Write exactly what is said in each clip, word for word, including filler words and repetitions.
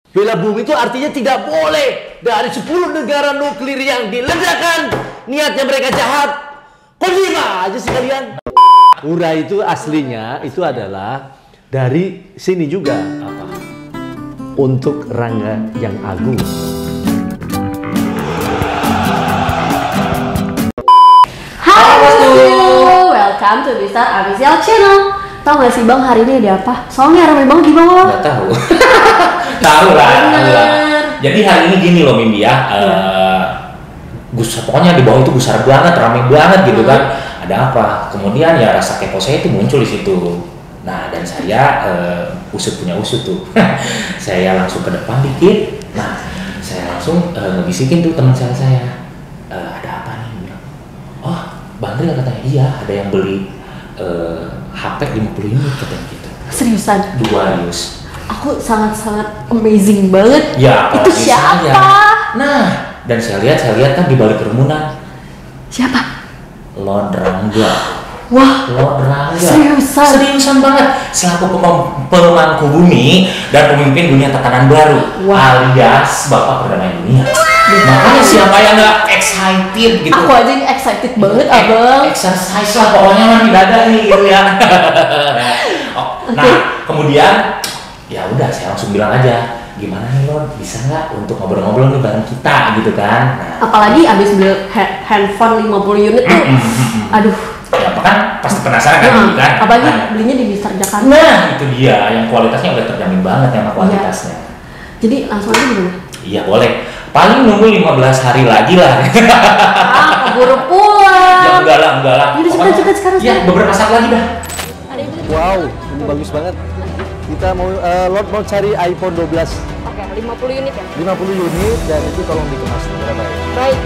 Bela bumi itu artinya tidak boleh dari sepuluh negara nuklir yang diledakkan niatnya mereka jahat. Kok lima aja sekalian? Ura itu aslinya itu adalah dari sini juga. Apa? Untuk Rangga yang Agung. Halo, welcome to Bistar Official Channel. Tahu nggak sih bang, hari ini ada apa? Soalnya ramai banget di bawah. Nggak tahu. Tahu lah, tahu lah. Jadi hari ini gini loh Mimbi ya. Uh, Gus, pokoknya di bawah itu gusar banget, ramai banget gitu hmm. kan. Ada apa? Kemudian ya rasa kepo saya itu muncul di situ. Nah dan saya uh, usut punya usut tuh. Saya langsung ke depan dikit. Nah saya langsung uh, ngebisikin tuh teman saya saya. Uh, ada apa nih? Bilang, oh Bang Ril katanya iya ada yang beli uh, H P lima puluh unit katanya gitu. Seriusan? Dua use. Aku sangat-sangat amazing banget. Ya, itu siapa? Saya. Nah, dan saya lihat, saya lihat kan di balik kerumunan. Siapa? Lord Rangga. Wah, Lord Rangga. Seriusan? Seriusan banget. Selaku pemangku bumi dan pemimpin dunia tatanan baru, wow. alias Bapak Perdana Dunia. Makanya siapa yang nggak excited gitu? Aku aja excited banget, eh, abang. Exercise lah pokoknya mah tidak ada nih gitu ya. Oh, nah, okay. kemudian ya udah saya langsung bilang aja, gimana nih Lord, bisa nggak untuk ngobrol-ngobrol nih bareng kita gitu kan? Nah, apalagi abis beli ha handphone lima puluh unit tuh, aduh. Ya apa kan pasti penasaran kan, nah, kan? Apalagi nah, belinya di Bistar Jakarta. Nah itu dia, yang kualitasnya udah terjamin banget sama kualitasnya. Ya. Jadi langsung aja gimana? Iya boleh. Paling nunggu lima belas hari lagi lah. Ah, keburu pulang. Ya enggak lah, enggak lah. Yaudah cepet-cepet sekarang. Ya beberapa saat lagi dah. Wow, ini bagus banget. Kita mau uh, Lord mau cari iPhone dua belas. Oke, lima puluh unit ya? lima puluh unit dan itu tolong dikemas berapa ya? Baik.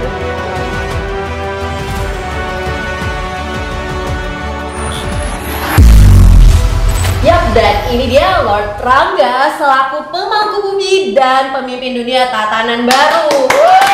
Yap, dan ini dia Lord Rangga selaku pemangku bumi dan pemimpin dunia tatanan baru.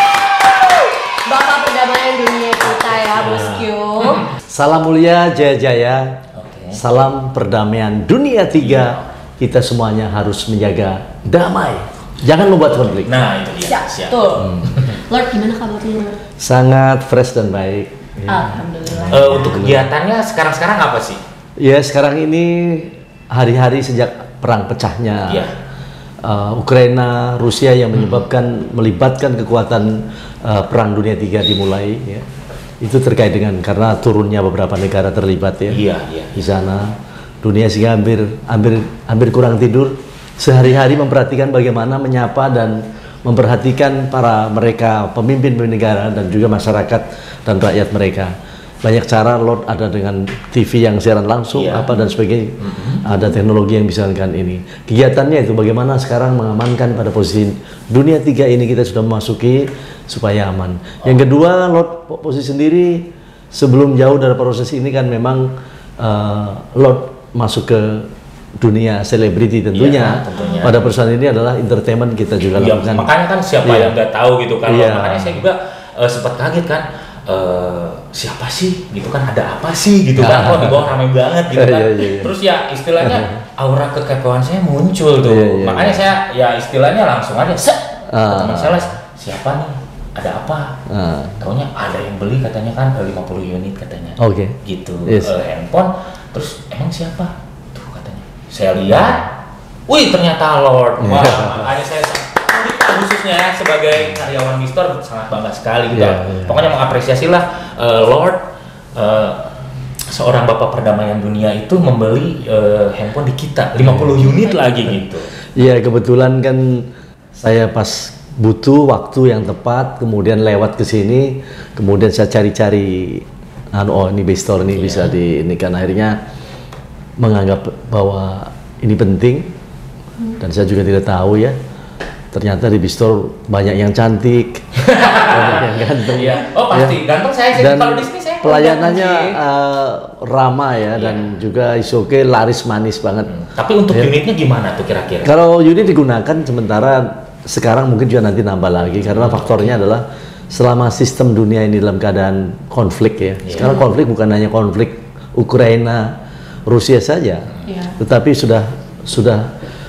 Bapak perdamaian dunia kita ya, bosku. Salam mulia Jaya Jaya. Okay. Salam perdamaian dunia tiga. Kita semuanya harus menjaga damai. Jangan membuat konflik. Nah, itu dia. Siap. Siap. Tuh. Hmm. Lord, gimana kabarnya, Lord? Sangat fresh dan baik. Alhamdulillah. Uh, untuk kegiatannya sekarang-sekarang apa sih? Ya, sekarang ini hari-hari sejak perang pecahnya yeah. uh, Ukraina, Rusia yang menyebabkan hmm. melibatkan kekuatan uh, perang dunia tiga dimulai. Ya. Itu terkait dengan karena turunnya beberapa negara terlibat ya yeah, yeah. di sana. Dunia sehingga hampir hampir hampir kurang tidur sehari-hari memperhatikan bagaimana menyapa dan memperhatikan para mereka pemimpin negara dan juga masyarakat dan rakyat mereka. Banyak cara Lord ada dengan T V yang siaran langsung yeah. apa dan sebagainya. Mm-hmm. Ada teknologi yang bisa melakukan ini. Kegiatannya itu bagaimana sekarang mengamankan pada posisi dunia tiga ini kita sudah memasuki supaya aman. Oh. Yang kedua Lord posisi sendiri sebelum jauh dari proses ini kan memang uh, Lord masuk ke dunia selebriti tentunya. Ya, tentunya. Pada perusahaan ini adalah entertainment kita juga ya, lakukan. Makanya kan siapa ya. yang nggak tahu gitu kan. Ya. Makanya saya juga uh, sempat kaget kan. Uh, siapa sih gitu kan, ada apa sih gitu kan, kok di bawah ramai banget gitu kan. Ya, ya, ya. Terus ya istilahnya aura kekepoan saya muncul tuh. Ya, ya, makanya ya. saya ya istilahnya langsung aja set uh. teman saya siapa nih, ada apa, uh. taunya ada yang beli katanya kan lima puluh unit katanya. Oke. Okay. Gitu yes. uh, handphone. Terus emang siapa tuh katanya, saya lihat wih ternyata Lord. Wah makanya saya khususnya sebagai karyawan Bistar sangat bangga sekali gitu. Yeah, yeah. Pokoknya mengapresiasi lah uh, Lord uh, seorang bapak perdamaian dunia itu membeli uh, handphone di kita lima puluh unit lagi gitu. Iya, kebetulan kan saya pas butuh waktu yang tepat kemudian lewat ke sini, kemudian saya cari-cari anu oh ini Bistar ini yeah. bisa di ini kan akhirnya menganggap bahwa ini penting dan saya juga tidak tahu ya. Ternyata di Bistar banyak yang cantik, banyak yang ganteng. Iya. Oh pasti, ya. Ganteng saya sih. Kalau di sini saya pelayanannya uh, ramah ya, iya. dan juga is oke okay, laris manis banget. Hmm. Tapi untuk ya. unitnya gimana tuh kira-kira? Kalau unit digunakan sementara sekarang mungkin juga nanti nambah lagi karena faktornya adalah selama sistem dunia ini dalam keadaan konflik ya. Yeah. Sekarang konflik bukan hanya konflik Ukraina, Rusia saja, yeah. tetapi sudah sudah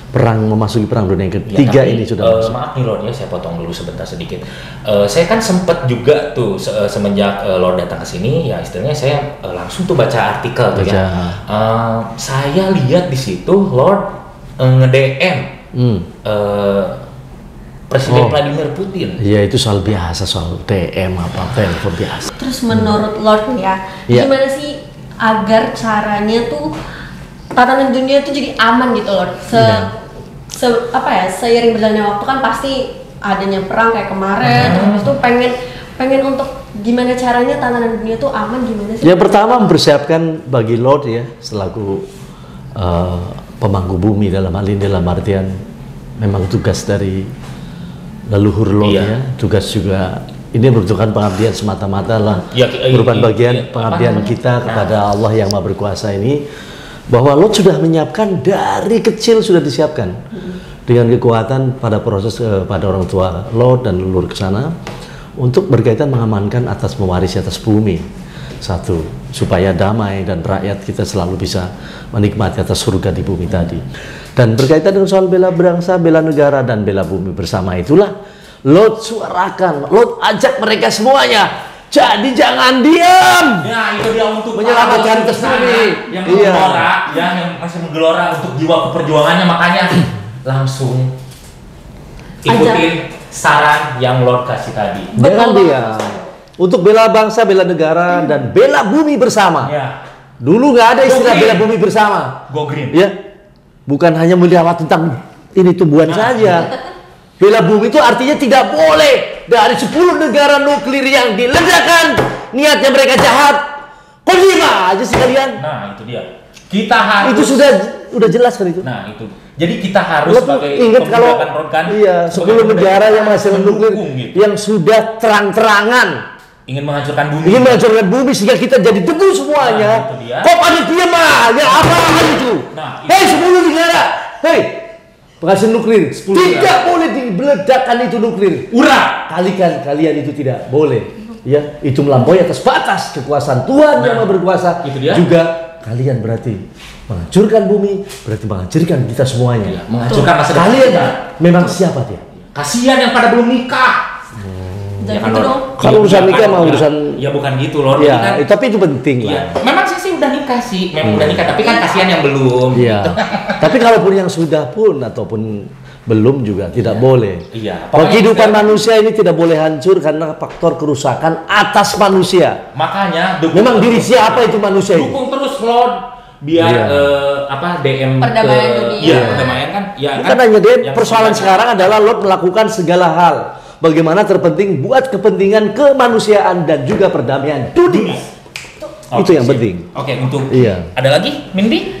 perang memasuki perang dunia yang ketiga ya, tapi, ini sudah uh, masuk. Maaf nih Lord ya, saya potong dulu sebentar sedikit. Uh, saya kan sempat juga tuh se semenjak uh, Lord datang ke sini, ya istilahnya saya uh, langsung tuh baca artikel tuh ya. Uh, saya lihat di situ Lord uh, nge-D M hmm. uh, Presiden oh. Vladimir Putin. Iya, itu soal biasa, soal D M apa telepon biasa. Terus menurut hmm. Lord ya, ya, gimana sih agar caranya tuh tatanan dunia itu jadi aman gitu Lord? Se ya. Se, apa ya, seiring berjalannya waktu kan pasti adanya perang kayak kemarin, hmm. terus tuh pengen pengen untuk gimana caranya tatanan dunia tuh aman, gimana sih? Yang pertama mempersiapkan bagi Lord ya selaku uh, pemangku bumi dalam hal ini, dalam artian memang tugas dari leluhur Lord iya. ya, tugas juga ini membutuhkan pengabdian semata-mata lah, ya, merupakan bagian ya, pengabdian apa, kita nah. kepada Allah yang Maha Berkuasa ini, bahwa Lord sudah menyiapkan dari kecil, sudah disiapkan hmm. dengan kekuatan pada proses uh, pada orang tua Lord dan leluhur ke sana untuk berkaitan mengamankan atas mewarisi atas bumi satu, supaya damai dan rakyat kita selalu bisa menikmati atas surga di bumi tadi. Dan berkaitan dengan soal bela bangsa, bela negara dan bela bumi bersama itulah Lord suarakan, Lord ajak mereka semuanya. Jadi jangan diam. Ya, itu dia untuk menyelamatkan kesini. Yang iya. menggelora, ya, yang masih menggelora untuk jiwa keperjuangannya, makanya langsung ikutin saran yang Lord kasih tadi. Jangan diam. Untuk bela bangsa, bela negara, hmm. dan bela bumi bersama. Ya. Dulu nggak ada istilah bela bumi bersama. Go green. Ya, bukan hanya melihat tentang ini tumbuhan nah. saja. Bela bumi itu artinya tidak boleh dari sepuluh negara nuklir yang diledakkan, niatnya mereka jahat, kelima aja sekalian. Nah itu dia. Kita harus. Itu sudah udah jelas kan itu. Nah itu. Jadi kita harus Lo sebagai ingat kalau kan, iya sepuluh negara yang masih nuklir gitu. Yang sudah terang-terangan ingin menghancurkan bumi. Ingin menghancurkan bumi sehingga kita jadi debu semuanya. Nah, kok pada diam aja apa itu? Nah, hei sepuluh negara, hei. Penghasil nuklir tidak ya. boleh diledakkan itu nuklir. Ura kalikan kalian itu tidak boleh. Ya, itu melampaui atas batas kekuasaan Tuhan nah, yang Maha Berkuasa. Itu dia. Juga kalian berarti menghancurkan bumi, berarti menghancurkan kita semuanya. Ya, menghancurkan masa depan kalian kita. Memang siapa dia? Kasihan yang pada belum nikah. Ya, kan, gitu dong. Kalau urusan nikah mah urusan ya bukan gitu loh. Ya, kan, tapi itu penting ya. lah. Memang sih sih udah nikah sih, memang hmm. udah nikah, tapi kan kasihan yang belum. Iya. Gitu. Tapi kalaupun yang sudah pun ataupun belum juga tidak ya. boleh. Iya. Kehidupan manusia ini tidak boleh hancur karena faktor kerusakan atas manusia. Makanya memang diri siapa itu manusia itu? Dukung terus Lord biar iya. uh, apa D M perdamaian ke, dunia. Iya, perdamaian kan. Ya bukan kan, hanya D M, persoalan sekarang adalah Lord melakukan segala hal. Bagaimana terpenting buat kepentingan kemanusiaan dan juga perdamaian dunia. Okay, itu yang sip. penting. Oke, okay, untuk iya. Ada lagi, Mindy?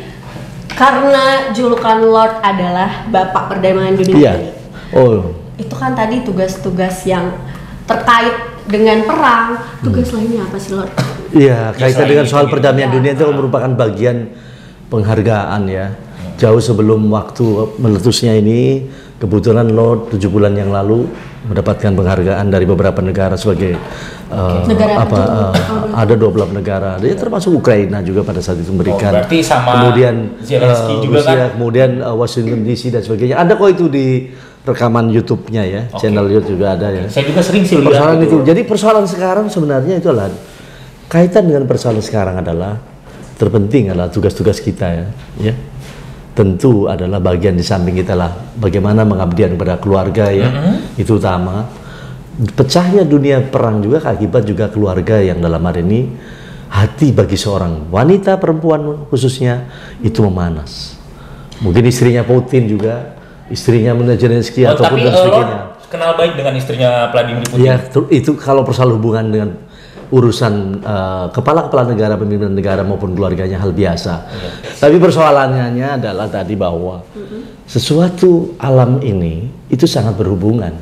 Karena julukan Lord adalah Bapak Perdamaian Dunia iya. ini. Oh. Itu kan tadi tugas-tugas yang terkait dengan perang. Tugas hmm. lainnya apa sih Lord? Iya, kaitan dengan soal perdamaian dunia itu merupakan bagian penghargaan ya. Jauh sebelum waktu meletusnya ini, kebetulan Lord tujuh bulan yang lalu mendapatkan penghargaan dari beberapa negara sebagai uh, negara apa uh, ada dua belas negara, dia termasuk Ukraina juga pada saat itu memberikan. Oh, berarti sama kemudian Zelensky uh, juga Rusia, kan? kemudian uh, Washington D C dan sebagainya. Ada kok itu di rekaman YouTube-nya ya, okay. channel YouTube juga ada ya. Saya juga sering sih lihat persoalan itu. itu. Jadi persoalan sekarang sebenarnya itu adalah kaitan dengan persoalan sekarang adalah terpenting adalah tugas-tugas kita ya, ya. Tentu adalah bagian di samping kita lah bagaimana mengabdian kepada keluarga ya, mm-hmm. itu utama. Pecahnya dunia perang juga akibat juga keluarga yang dalam hari ini hati bagi seorang wanita perempuan khususnya itu memanas. Mungkin istrinya Putin juga, istrinya Zelensky oh, ataupun dan sebagainya. Kenal baik dengan istrinya Vladimir Putin. Ya, itu kalau persoalan hubungan dengan urusan uh, kepala-kepala negara, pemimpin negara maupun keluarganya hal biasa. Ya. Tapi persoalannya adalah tadi bahwa mm-hmm. sesuatu alam ini itu sangat berhubungan.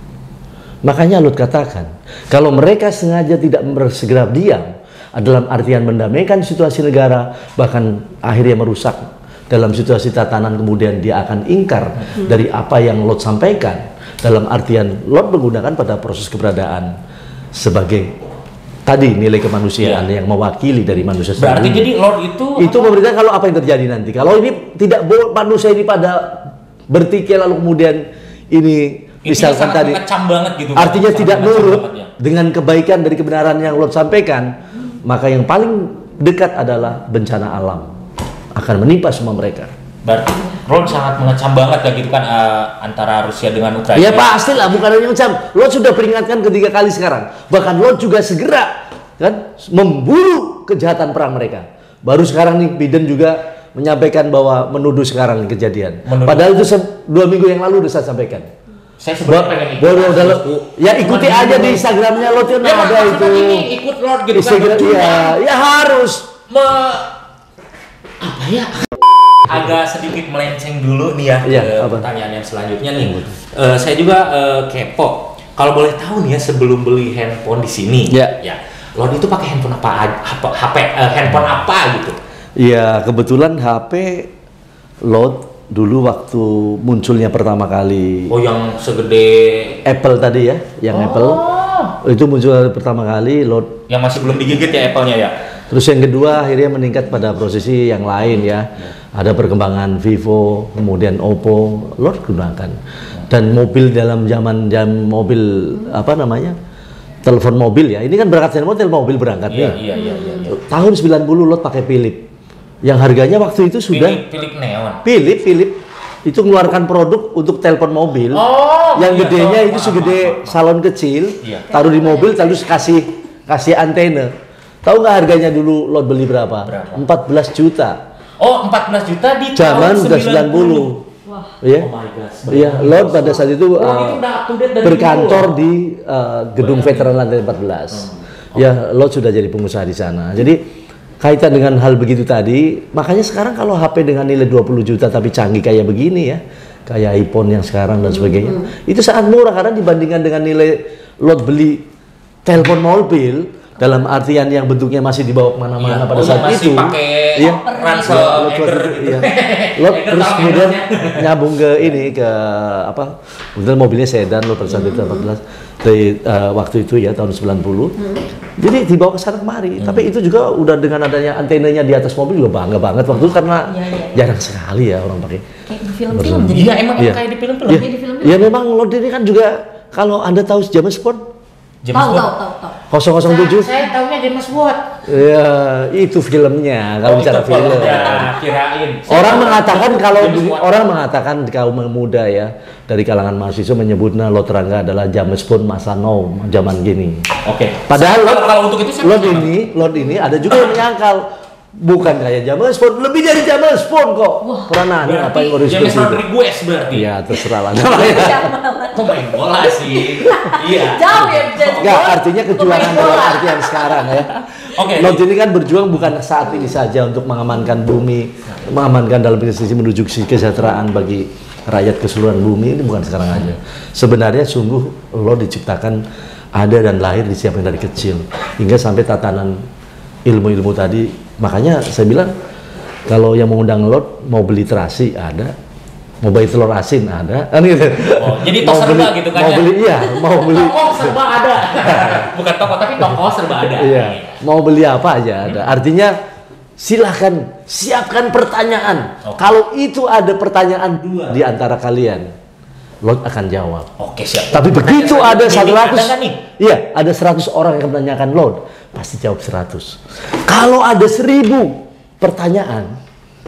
Makanya Lord katakan, kalau mereka sengaja tidak segera diam, dalam artian mendamaikan situasi negara, bahkan akhirnya merusak dalam situasi tatanan, kemudian dia akan ingkar mm-hmm. dari apa yang Lord sampaikan. Dalam artian Lord menggunakan pada proses keberadaan sebagai tadi nilai kemanusiaan ya. yang mewakili dari manusia sendiri. Berarti jadi Lord itu itu memberikan kalau apa yang terjadi nanti. Kalau ini tidak boleh manusia ini pada bertikai lalu kemudian ini misalkan tadi banget gitu, artinya tidak nurut ya. Dengan kebaikan dari kebenaran yang Lot sampaikan, hmm. maka yang paling dekat adalah bencana alam akan menimpa semua mereka. Berarti Lot sangat mengecam banget ya gitu kan uh, antara Rusia dengan Ukraina. Ya pastilah, bukan hanya mengecam. Lot sudah peringatkan ketiga kali sekarang. Bahkan Lot juga segera kan memburu kejahatan perang mereka. Baru sekarang nih Biden juga menyampaikan bahwa menuduh sekarang kejadian. Menuduh. Padahal itu dua minggu yang lalu sudah saya sampaikan. Saya sebenarnya pengen ikut. Boleh, dalam, ya ikuti aja di Instagramnya Lot ya, ada itu. Ini ikut Lot gitu Instagram, kan. Ya, ya harus. Me, apa ya? Agak sedikit melenceng dulu nih ya, ya ke apa? pertanyaan yang selanjutnya nih. Uh, saya juga uh, kepo. Kalau boleh tahu nih ya sebelum beli handphone di sini, ya, ya Lot itu pakai handphone apa? H P, uh, handphone apa gitu? Ya kebetulan H P Lot dulu waktu munculnya pertama kali. Oh, yang segede Apple tadi ya, yang oh. Apple itu muncul pertama kali Lot. Yang masih belum digigit ya Apple-nya ya. Terus yang kedua akhirnya meningkat pada posisi yang lain ya. Ada perkembangan Vivo, kemudian Oppo, Lot gunakan. Dan mobil dalam zaman jam mobil apa namanya? Telepon mobil ya. Ini kan berangkat dari mobil, mobil berangkat iya, nih. Iya, iya, iya, iya. Tahun sembilan puluh Lot pakai Philips. Yang harganya waktu itu sudah Philips Neon. Philips, Philips itu mengeluarkan produk untuk telepon mobil. Oh, yang iya, gedenya oh, itu maaf, segede maaf, maaf. salon kecil, iya. Taruh di mobil terus kasih kasih antena. Tahu nggak harganya dulu Lot beli berapa? Berapa? empat belas juta. Oh, empat belas juta di zaman tahun sembilan puluh. Wah. Ya. Oh my God. Iya, Lot pada saat itu, oh, uh, itu berkantor di uh, gedung veteran lantai empat belas. Hmm. Ya, Lot sudah jadi pengusaha di sana. Jadi kaitan dengan hal begitu tadi, makanya sekarang kalau H P dengan nilai dua puluh juta tapi canggih kayak begini ya, kayak iPhone yang sekarang dan sebagainya, hmm. itu sangat murah karena dibandingkan dengan nilai Lot beli telepon mobil dalam artian yang bentuknya masih dibawa kemana-mana ya, pada saat masih itu, pakai ya, ransel Lot, ya. Lot terus kemudian nyambung ke ini ke apa? Kemudian mobilnya sedan Lot pada saat itu empat belas dari uh, waktu itu ya tahun sembilan puluh. Hmm. Jadi dibawa ke sana kemari. Hmm. Tapi itu juga udah dengan adanya antenanya di atas mobil juga bangga banget waktu itu karena ya, ya, ya. jarang sekali ya orang pakai. Kayak di film-film jadi. Iya, emang ya. kayak di film-film. Ya, kayak di film-film. Ya memang Lot ini kan juga kalau Anda tahu James Bond. James tahu, tahu, tahu, tahu. nol nol tujuh. Nah, saya tahunya James Bond. Ya, itu filmnya kalau oh, bicara film. Ya, kirain. Orang mengatakan kalau orang mengatakan kaum muda ya dari kalangan mahasiswa menyebutnya Lot Rangga adalah James Bond masa now zaman gini. Oke. Okay. Padahal kalau, Lot, kalau untuk itu Lot ini, Lot ini ada juga yang menyangkal bukan kayak James Bond, lebih dari James Bond kok. Peranannya apa yang harus James Rodriguez berarti. Ya, terserah lah. Kok main bola sih? Iya. Jauh ya, enggak, artinya kejuangan dalam artian sekarang ya. Oke. Okay. Lot ini kan berjuang bukan saat ini saja untuk mengamankan bumi, mengamankan dalam sisi menuju kesejahteraan bagi rakyat keseluruhan bumi, ini bukan sekarang aja. Sebenarnya sungguh Lot diciptakan ada dan lahir disiapkan dari kecil hingga sampai tatanan ilmu-ilmu tadi. Makanya saya bilang kalau yang mengundang Lot mau beli terasi ada, mau beli telur asin ada, kan gitu. Oh, jadi toko serba gitu kan? Mau ya? beli iya, mau beli. Toko serba ada, bukan toko tapi toko serba ada. Iya, mau beli apa aja ada. Artinya silahkan siapkan pertanyaan. Okay. Kalau itu ada pertanyaan dua di antara kalian, Lot akan jawab. Oke, siap. Tapi begitu ada seratus, iya, ada seratus orang yang menanyakan Lot, pasti jawab seratus. Kalau ada seribu pertanyaan,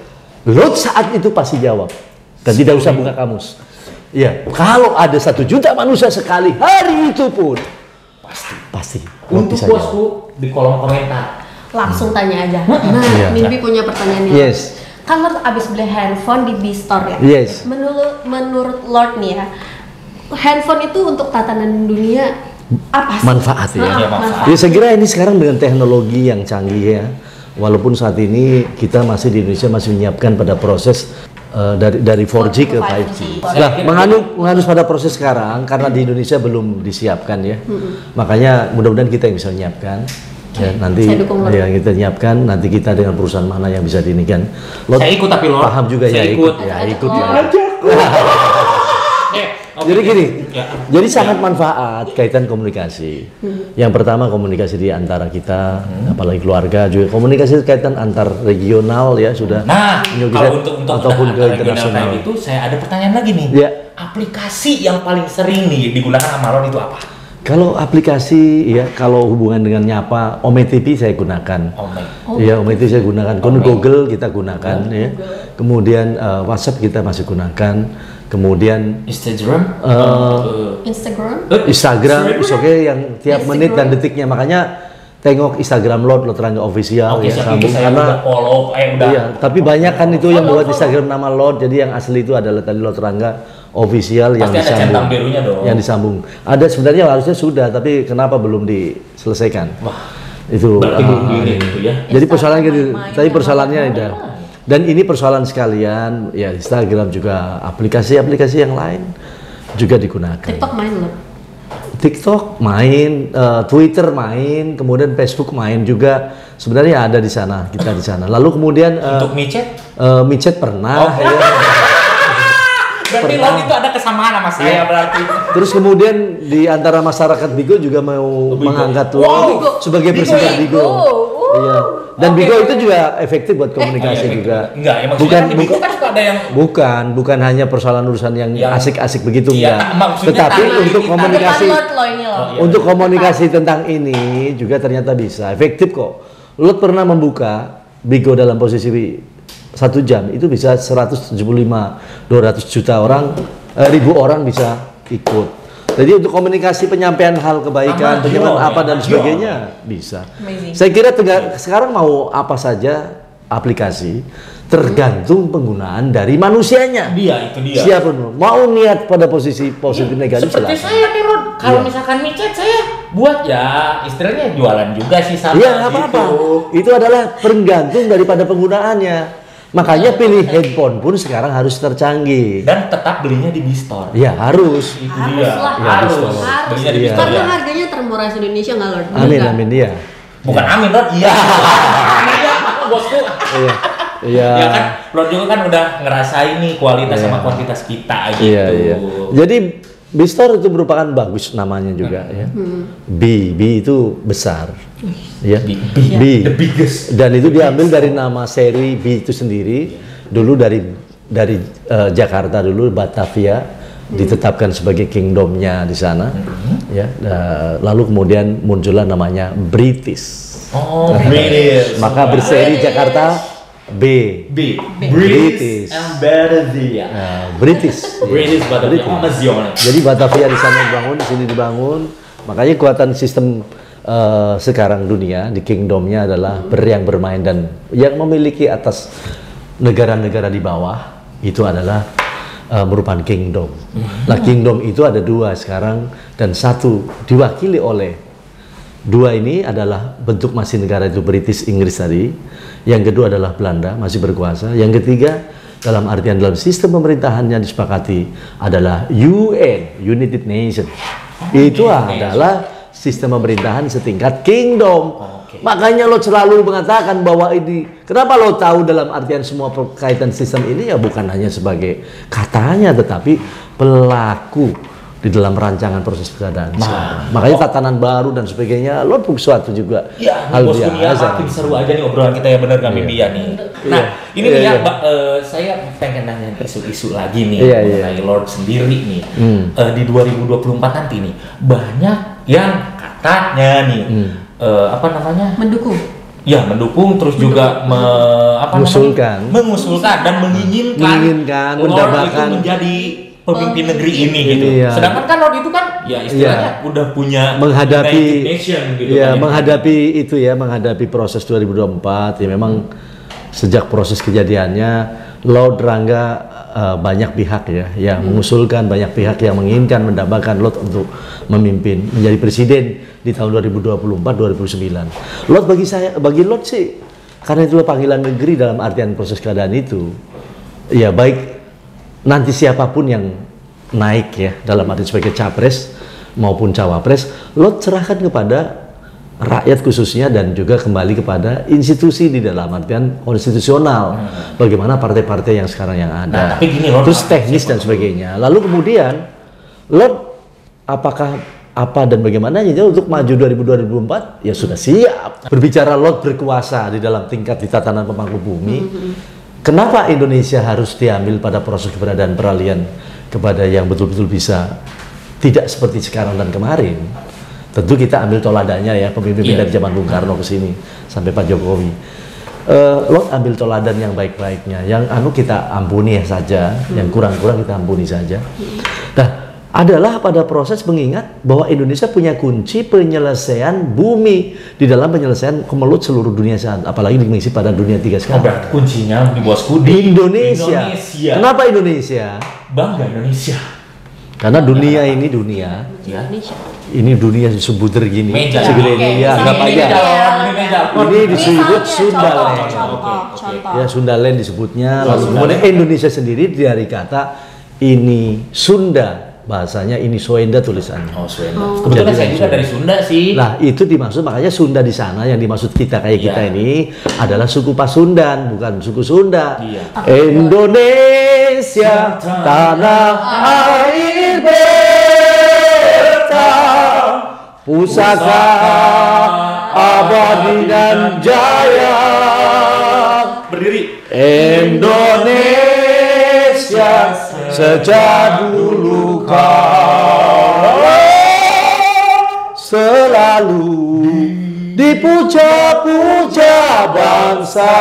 Lot saat itu pasti jawab. Dan tidak usah buka kamus. Iya, kalau ada satu juta manusia sekali hari itu pun pasti, pasti. Untuk bosku di kolom komentar langsung tanya aja. Nah, iya. Mimpi punya pertanyaan. Yes. Kan Lord abis beli handphone di B-Store ya. Yes. Menurut menurut Lord nih ya, handphone itu untuk tatanan dunia apa sih? Manfaat ya. Nah, ya, manfaat. Ya saya kira ini sekarang dengan teknologi yang canggih ya. Walaupun saat ini kita masih di Indonesia masih menyiapkan pada proses uh, dari dari empat G ke lima G. Nah, menganut menganut pada proses sekarang karena di Indonesia belum disiapkan ya. Hmm. Makanya mudah-mudahan kita yang bisa menyiapkan. Ya, nanti ya kita nyiapkan, nanti kita dengan perusahaan mana yang bisa diinikan. Saya ikut tapi Lord. Paham juga saya ya ikut. Ya ikut ya. Oke, Okay. Jadi gini, ya. jadi sangat manfaat kaitan komunikasi. Hmm. Yang pertama komunikasi di antara kita, hmm. apalagi keluarga juga komunikasi kaitan antar regional ya sudah. Nah, kalau untuk untuk ataupun ke internasional itu saya ada pertanyaan lagi nih. Ya. Aplikasi yang paling sering nih digunakan sama Lord itu apa? Kalau aplikasi ya, kalau hubungan dengan nyapa, Ome T V saya gunakan. Ome. Oh. Ya, Ome T V saya gunakan. Kemudian Google kita gunakan oh, ya. Google. Kemudian uh, WhatsApp kita masih gunakan. Kemudian Instagram, uh, uh, Instagram, Instagram, is oke okay, yang tiap Instagram. menit dan detiknya. Makanya tengok Instagram Lord, Lord Rangga Official okay, ya, sambung karena udah follow, eh, udah. Iya, tapi banyak kan itu yang buat Instagram nama Lord, jadi yang asli itu adalah tadi Lord Rangga Official. Pasti yang ada disambung. Birunya dong. Yang disambung. Ada sebenarnya harusnya sudah, tapi kenapa belum diselesaikan? Wah, itu. Uh, ini, gitu ya. Jadi persoalan gitu. Tapi persoalannya ada. Dan ini persoalan sekalian, ya Instagram juga aplikasi-aplikasi yang lain juga digunakan. TikTok main loh. TikTok main, uh, Twitter main, kemudian Facebook main juga. Sebenarnya ada di sana, kita di sana. Lalu kemudian uh, untuk micet, uh, micet pernah. Oh. Ya. Berarti Lord itu ada kesamaan sama saya berarti. Terus kemudian di antara masyarakat Bigo juga mau Bigo. mengangkat Lord wow. sebagai presiden Bigo. Iya. Dan okay. Bigo itu juga efektif buat komunikasi eh, juga. Enggak, emang bukan kan bukan kan ada yang bukan, bukan hanya persoalan urusan yang asik-asik begitu iya, enggak. Tetapi untuk komunikasi untuk komunikasi tentang ini juga ternyata bisa efektif kok. Lot pernah membuka Bigo dalam posisi satu jam itu bisa seratus tujuh puluh lima dua ratus juta orang eh, ribu orang bisa ikut. Jadi untuk komunikasi penyampaian hal kebaikan, penyampaian apa dan sebagainya bisa. Amazing. Saya kira tegak, sekarang mau apa saja aplikasi tergantung penggunaan dari manusianya. Dia itu dia. Siapa mau niat pada posisi positif ya, negatif seperti silakan. Saya nih Rod, kalau ya. misalkan micet saya buat ya istilahnya jualan juga sih sama. Iya nggak apa-apa. Itu adalah tergantung daripada penggunaannya. Makanya pilih handphone pun sekarang harus tercanggih. Dan tetap belinya di Bistore. Ya harus. Itu harus dia. Lah. Ya, harus. harus. Belinya di Bistore. Karena Ya. harganya termurah di Indonesia nggak Lord? Amin enggak? Amin iya. Bukan ya. amin Lord, iya. Iya, bosku. Iya. Iya. Ya kan, Lord juga kan udah ngerasain nih kualitas ya. sama kuantitas kita gitu. Iya, iya. Jadi Bistore itu merupakan bagus namanya juga hmm. ya. Hmm. B, B itu besar. Ya. B, B, B. The biggest. Dan itu diambil dari nama seri B itu sendiri. Dulu dari dari uh, Jakarta dulu Batavia hmm. ditetapkan sebagai kingdomnya di sana. Hmm. Ya. Uh, lalu kemudian muncullah namanya British. Oh, British. Maka berseri Jakarta B. B. British. And Batavia. Nah, British. British Batavia. Amazon. Jadi Batavia di sana dibangun, di sini dibangun. Makanya kekuatan sistem uh, sekarang dunia di kingdomnya adalah ber yang bermain dan yang memiliki atas negara-negara di bawah itu adalah uh, merupakan kingdom. Nah, kingdom itu ada dua sekarang dan satu diwakili oleh dua ini adalah bentuk masih negara itu British Inggris tadi. Yang kedua adalah Belanda masih berkuasa. Yang ketiga dalam artian dalam sistem pemerintahannya disepakati adalah U N United Nations. Oh, itu United adalah Nation. Sistem pemerintahan setingkat kingdom. Oh, okay. Makanya lo selalu mengatakan bahwa ini. Kenapa lo tahu dalam artian semua kaitan sistem ini ya bukan hanya sebagai katanya tetapi pelaku di dalam rancangan proses keadaan. Nah, makanya oh. tatanan baru dan sebagainya, lo pun suatu juga ya, hal biasa. Makin seru aja nih obrolan kita ya bener kami Bia nih. Nah, yeah. ini nih yeah, ya, yeah. Uh, saya pengen nanya isu-isu lagi nih yeah, mengenai yeah. Lord sendiri nih. Hmm. Uh, di dua ribu dua puluh empat nanti nih banyak yang katanya nih hmm. uh, apa namanya? Mendukung. Ya, mendukung terus mendukung. juga me, apa mengusulkan, namanya? mengusulkan dan menginginkan, menginginkan Lord itu menjadi pemimpin negeri ini gitu. Iya. Sedangkan kan Lord itu kan ya istilahnya iya. udah punya menghadapi nation gitu ya, kan. menghadapi itu ya, menghadapi proses dua ribu dua puluh empat ya memang hmm. sejak proses kejadiannya Lord Rangga uh, banyak pihak ya yang hmm. mengusulkan, banyak pihak yang menginginkan mendambakan Lord untuk memimpin menjadi presiden di tahun dua ribu dua puluh empat dua ribu sembilan. Lord bagi saya bagi Lord sih karena itulah panggilan negeri dalam artian proses keadaan itu. Ya baik nanti siapapun yang naik ya dalam arti sebagai capres maupun cawapres, lo serahkan kepada rakyat khususnya dan juga kembali kepada institusi di dalam artian konstitusional. Hmm. Bagaimana partai-partai yang sekarang yang ada. Nah, tapi gini, Lord, terus teknis dan sebagainya. Lalu kemudian Lord apakah apa dan bagaimana jadi untuk maju dua ribu dua puluh empat ya sudah siap. Berbicara Lord berkuasa di dalam tingkat di tatanan pemangku bumi, mm-hmm. kenapa Indonesia harus diambil pada proses keberadaan peralihan kepada yang betul-betul bisa tidak seperti sekarang dan kemarin? Tentu kita ambil toladannya ya, pemimpin yeah. dari zaman Bung Karno ke sini sampai Pak Jokowi. Uh, Lord ambil toladan yang baik-baiknya, yang anu kita ampuni saja, hmm. yang kurang-kurang kita ampuni saja. Nah, adalah pada proses mengingat bahwa Indonesia punya kunci penyelesaian bumi di dalam penyelesaian kemelut seluruh dunia saat, apalagi dimisi pada dunia tiga sekarang. Ada kuncinya di bosku di Indonesia. Indonesia. Kenapa Indonesia? Bangga Indonesia. Karena dunia ini dunia. Ya. Ini dunia disebut gini, meja. Segini ini ya, anggap aja. Ini disebut Sundaland. Contoh, contoh. Ya Sundaland disebutnya. Lalu kemudian Indonesia sendiri dari kata ini Sunda, bahasanya ini Soenda tulisannya. Oh Soenda. Oh. Kebetulan saya juga dari Sunda sih. Nah itu dimaksud makanya Sunda di sana yang dimaksud kita kayak kita yeah. ini adalah suku Pasundan, bukan suku Sunda. Yeah. Indonesia tanah air beta, pusaka abadi dan jaya. Berdiri. Indonesia sejak dulu kau selalu dipuja-puja bangsa.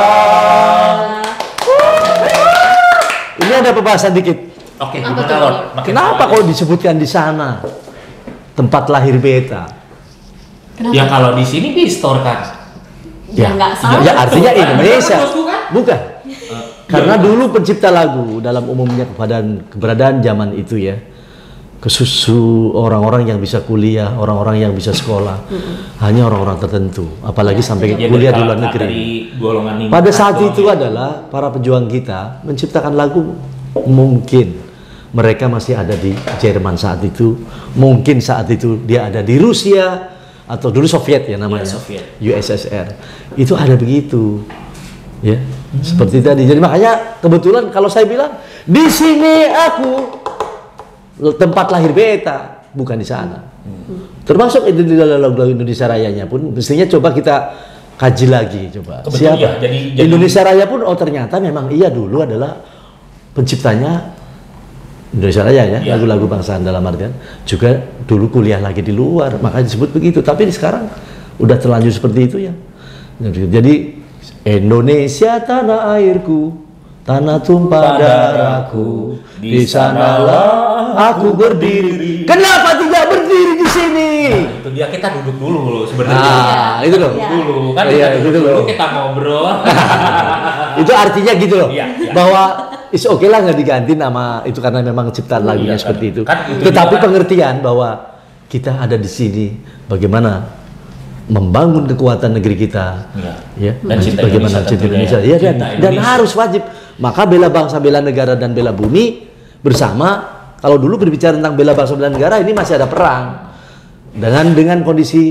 Ini ada pembahasan dikit. Oke, gimana Lord? Kenapa kok disebutkan di sana tempat lahir beta? Kenapa? Ya kalau di sini Bistor kan. Ya, ya, salah. Ya artinya Indonesia. Bukan. Uh, Karena ya, dulu pencipta lagu dalam umumnya keberadaan keberadaan zaman itu ya, kesusu orang-orang yang bisa kuliah, orang-orang yang bisa sekolah, mm-hmm. hanya orang-orang tertentu, apalagi ya, sampai ya, kuliah di luar negeri. Pada saat itu ya. adalah para pejuang kita menciptakan lagu, mungkin mereka masih ada di Jerman saat itu, mungkin saat itu dia ada di Rusia atau dulu Soviet ya namanya, ya, Soviet. U S S R. Itu ada begitu. Ya, hmm. seperti tadi. Jadi makanya kebetulan kalau saya bilang di sini aku tempat lahir beta, bukan di sana. Hmm. Termasuk itu di dalam lagu-lagu Indonesia Rayanya pun mestinya coba kita kaji lagi coba. Kebetulan siapa? Ya, jadi, jadi... Indonesia Raya pun oh ternyata memang iya dulu adalah penciptanya Indonesia Raya ya, ya. lagu-lagu bangsaan dalam artian juga dulu kuliah lagi di luar, makanya disebut begitu. Tapi sekarang udah terlanjur seperti itu ya. Jadi Indonesia tanah airku, tanah tumpah darahku, di sanalah aku berdiri. Kenapa tidak berdiri di sini? Nah, itu dia kita duduk dulu sebenarnya. Nah, itu loh. Duduk dulu kan iya, kita duduk dulu kita ngobrol. Itu artinya gitu loh, iya, iya. bahwa is oke okay lah nggak diganti nama itu karena memang ciptaan oh, lagunya iya, seperti kan, itu. Kan, itu. Tetapi juga, pengertian bahwa kita ada di sini, bagaimana membangun kekuatan negeri kita, ya, ya dan cinta bagaimana cinta Indonesia, ya, dan, Indonesia. dan harus wajib. Maka bela bangsa, bela negara dan bela bumi bersama. Kalau dulu berbicara tentang bela bangsa, bela negara, ini masih ada perang dengan dengan kondisi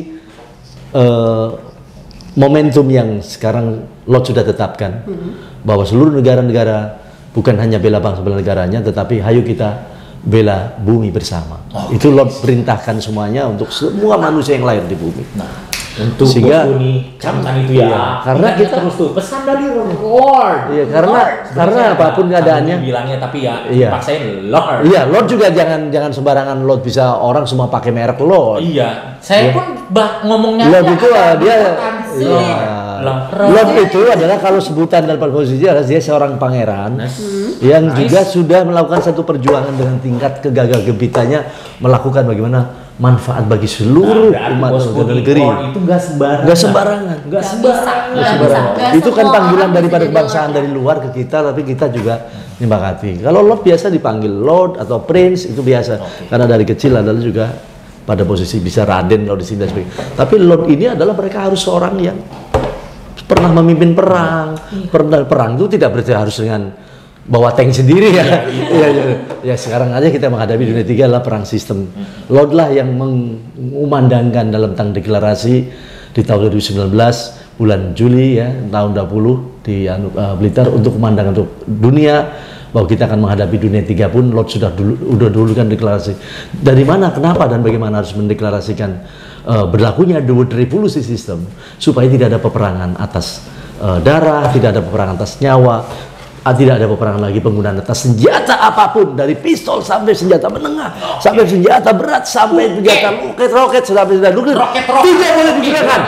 uh, momentum yang sekarang Lord sudah tetapkan mm-hmm. bahwa seluruh negara-negara bukan hanya bela bangsa, bela negaranya, tetapi hayu kita bela bumi bersama. Oh, itu Lord perintahkan semuanya untuk semua manusia yang lahir di bumi. Nah, untuk sehingga camkan itu ya, iya, karena kita, kita terus tuh pesan dari Lord. Iya, karena Lord. karena Sebenarnya apapun keadaannya bilangnya tapi ya iya. paksain Lord. Iya, Lord juga jangan jangan sembarangan Lord, bisa orang semua pakai merek Lord. Iya, saya iya. pun bah, ngomongnya Lord itu ya, dia iya. Lord. Lord itu adalah kalau sebutan dalam posisi adalah dia seorang pangeran nice. yang nice. juga sudah melakukan satu perjuangan dengan tingkat kegagal gembitannya melakukan bagaimana manfaat bagi seluruh nah, umat dan negeri. Itu nggak sembarangan. Nggak sembarangan. Nggak sembarangan. Nggak sembarangan. Itu kan panggilan daripada kebangsaan dari luar ke kita, tapi kita juga nyembahati. Kalau Lord biasa dipanggil Lord atau Prince itu biasa, okay. karena dari kecil adalah juga pada posisi bisa Raden kalau di sini dan sebagainya. Tapi Lord ini adalah mereka harus seorang yang pernah memimpin perang. Iya. Pernah perang itu tidak berarti harus dengan bawa tank sendiri ya. Ya, ya, ya. ya sekarang aja kita menghadapi dunia tiga adalah perang sistem. Lord lah yang mengumandangkan dalam tang deklarasi di tahun dua ribu sembilan belas bulan Juli ya tahun dua puluh di uh, Blitar untuk kumandangkan untuk dunia bahwa kita akan menghadapi dunia tiga pun Lord sudah dulu udah dulu kan deklarasi. Dari mana, kenapa dan bagaimana harus mendeklarasikan uh, berlakunya the world revolution system supaya tidak ada peperangan atas uh, darah, tidak ada peperangan atas nyawa, uh, tidak ada peperangan lagi penggunaan atas senjata apapun, dari pistol sampai senjata menengah, sampai senjata berat, sampai senjata roket-roket, sampai senjata nuklir, tidak boleh digunakan.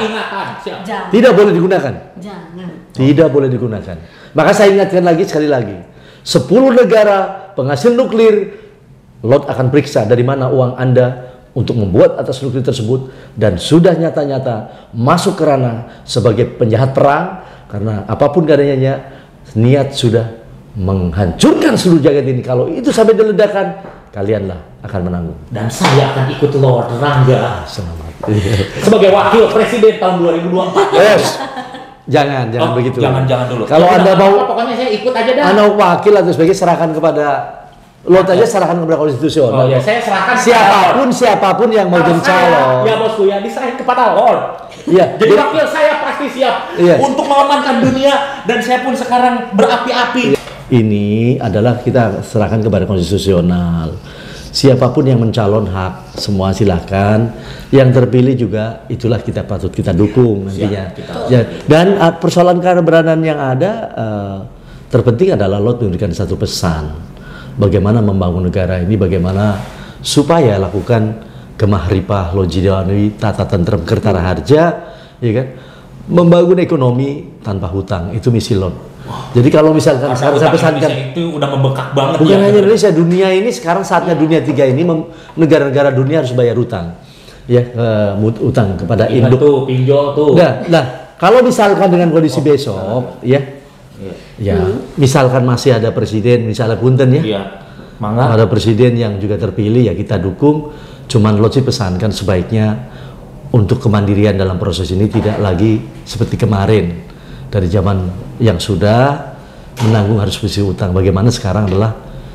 Tidak boleh digunakan. Jangan. Tidak boleh digunakan. Maka saya ingatkan lagi sekali lagi, sepuluh negara penghasil nuklir, Lord akan periksa dari mana uang Anda untuk membuat atas nuklir tersebut, dan sudah nyata-nyata masuk ke ranah sebagai penjahat perang, karena apapun keadaannya, niat sudah menghancurkan seluruh jagat ini. Kalau itu sampai diledakkan, kalianlah akan menanggung. Dan saya akan ikut Lord Rangga Selamat. sebagai wakil presiden tahun dua ribu dua puluh empat. Yes. Jangan, jangan Oh, begitu. Jangan, jangan dulu. Kalau Ya, Anda apa, mau, pokoknya saya ikut aja dah. Anda wakil atau sebagainya, serahkan kepada Lord aja, serahkan kepada konstitusional. Oh ya, saya serahkan Siapapun, siapapun yang mau Kalau jadi saya, calon. ya bosku ya, diserahin kepada Lord. Iya. Jadi wakil saya pasti siap Iya. untuk mengamankan dunia, dan saya pun sekarang berapi-api. Ini adalah kita serahkan kepada konstitusional. Siapapun yang mencalon hak, semua silahkan. Yang terpilih juga itulah kita patut kita dukung nantinya. Siap, Ya, dan uh, persoalan keberanian yang ada uh, terpenting adalah Lord memberikan satu pesan. Bagaimana membangun negara ini, bagaimana supaya lakukan gemah ripah lojidawi tata tentrem kertara harja, ya kan? Membangun ekonomi tanpa hutang, itu misi Lord. Jadi kalau misalkan sekarang saya pesankan, itu udah membekak banget. bukan ya. hanya Indonesia, dunia ini sekarang saatnya dunia tiga ini mem- negara-negara dunia harus bayar utang, ya uh, utang kepada Ingat induk. tuh, pinjol tuh. Nah, nah, kalau misalkan dengan kondisi Oh, besok, ya, Iya. ya, misalkan masih ada presiden, misalnya Punten ya, Iya. Mangga. ada presiden yang juga terpilih, ya kita dukung. Cuman Lord sih pesankan sebaiknya untuk kemandirian dalam proses ini tidak lagi seperti kemarin. Dari zaman yang sudah menanggung harus bersih utang, bagaimana sekarang adalah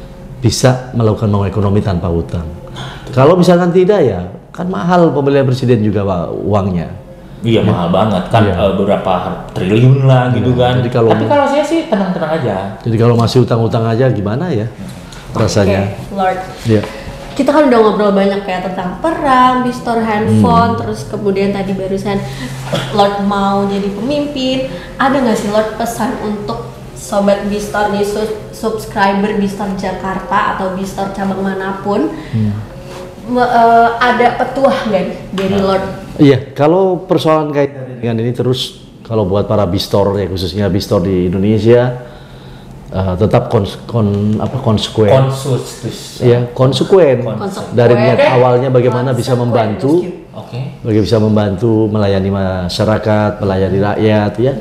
bisa melakukan pembangunan ekonomi tanpa utang. Kalau misalkan tidak, ya kan mahal pemilihan presiden juga uangnya. Iya, mahal banget kan, Iya. eh, beberapa triliun lah gitu Iya, kan. jadi kalau- Tapi kalau saya sih tenang-tenang aja. Jadi kalau masih utang-utang aja gimana ya rasanya? Oke, Lord. Ya. Kita kan udah ngobrol banyak kayak tentang perang, Bistor handphone, Hmm. terus kemudian tadi barusan Lord mau jadi pemimpin. Ada nggak sih Lord pesan untuk sobat Bistor nih, sub- subscriber Bistor Jakarta atau Bistor cabang manapun? Hmm. Me- eh, ada petuah nggak nih dari Lord? Iya, kalau persoalan kaitan dengan ini terus, kalau buat para bistor ya, khususnya bistor di Indonesia, uh, tetap kons, kon, apa, konsekuen, Konsus. ya konsekuen Konsekuen. dari niat awalnya bagaimana bisa membantu, Oke. bagaimana bisa membantu melayani masyarakat, melayani rakyat, ya,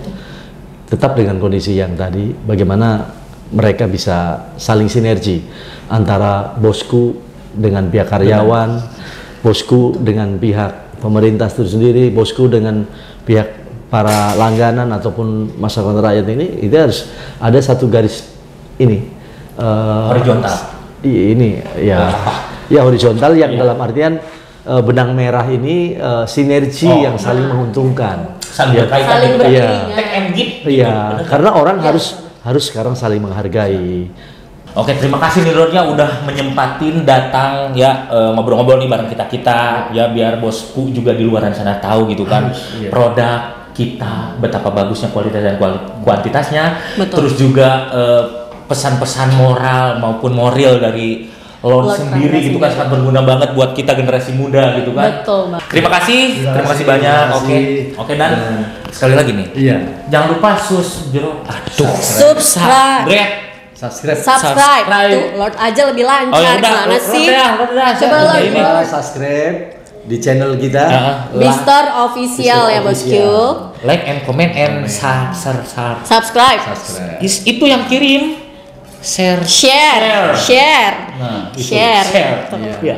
tetap dengan kondisi yang tadi, bagaimana mereka bisa saling sinergi antara bosku dengan pihak karyawan, bosku dengan pihak pemerintah itu sendiri, bosku dengan pihak para langganan ataupun masyarakat rakyat ini, itu harus ada satu garis ini uh, Horizontal. i- ini ya ya horizontal yang dalam artian uh, benang merah ini uh, sinergi Oh. yang saling menguntungkan. Saling Ya. berkaitan Saling gitu kan. Iya. Take and give. gitu. Iya, Bener. karena orang Iya. harus harus sekarang saling menghargai. Oke, terima kasih nih Lordnya udah menyempatin datang ya, eh, ngobrol-ngobrol nih bareng kita-kita ya, biar bosku juga di luar sana tahu gitu kan Iya. produk kita betapa bagusnya kualitas dan kuali- kuantitasnya. Betul. Terus juga eh, pesan-pesan moral maupun moral dari Lord, Lord sendiri Rangga gitu kan sendiri. sangat berguna banget buat kita generasi muda gitu kan. Betul, Bang. Terima kasih, Terima terima kasih kasih, banyak. terima Oke, kasih. oke dan Dan- sekali lagi nih, Iya. jangan lupa sus jeruk. Aduh, Subscribe. subscribe. Subscribe. Subscribe. Subscribe. Tuh, Lord aja lebih lancar. Oh, ya udah, Gimana Lord sih? dah, Lord dah. Coba Saya Lord. ini. gimana? subscribe di channel kita. Ah. Bistor official Bistor ya bosku. official. Like and comment and sub, sub, sub. Subscribe. Subscribe. Is- itu yang kirim share. Share. Share. Nah, itu. Share. Share. Iya. Iya.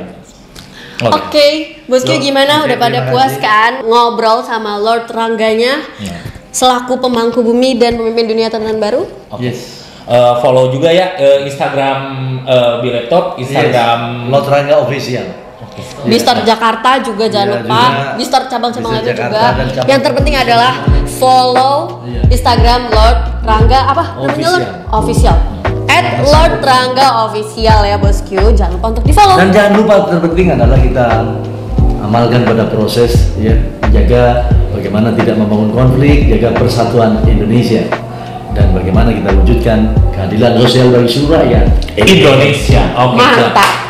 Oke, bosku Lord, gimana? oke, Udah pada terima puas kasih. kan ngobrol sama Lord Rangganya Iya. selaku pemangku bumi dan pemimpin dunia tatanan baru? Oke. Yes. Eh, follow juga ya eh, Instagram eh, Bilaptop, Instagram Lord Rangga official. Oke. Bistor Jakarta juga jangan Iya, lupa. juga. Bistor cabang-cabang Bistor lainnya Jakarta juga. dan cabang- Yang terpenting adalah follow Iya. Instagram Lord Rangga apa namanya Official. Lord? Official. at Lord Rangga Official ya bosku. Jangan lupa untuk di follow. Dan jangan lupa terpenting adalah kita amalkan pada proses ya, jaga bagaimana tidak membangun konflik, jaga persatuan Indonesia, dan bagaimana kita wujudkan keadilan sosial bagi seluruh rakyat Indonesia. Oke. Mantap.